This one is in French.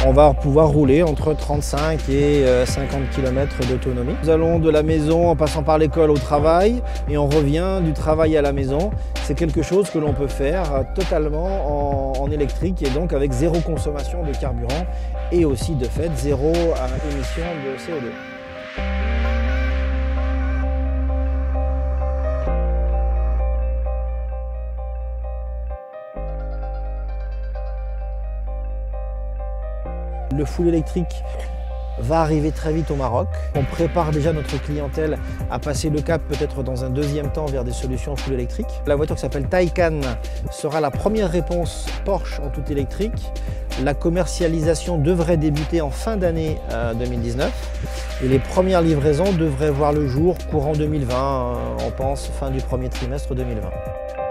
on va pouvoir rouler entre 35 et 50 km d'autonomie. Nous allons de la maison en passant par l'école au travail et on revient du travail à la maison. C'est quelque chose que l'on peut faire totalement en électrique et donc avec zéro consommation de carburant et aussi de fait zéro émission de CO2. Le full électrique va arriver très vite au Maroc. On prépare déjà notre clientèle à passer le cap peut-être dans un deuxième temps vers des solutions full électriques. La voiture qui s'appelle Taycan sera la première réponse Porsche en tout électrique. La commercialisation devrait débuter en fin d'année 2019 et les premières livraisons devraient voir le jour courant 2020, on pense fin du premier trimestre 2020.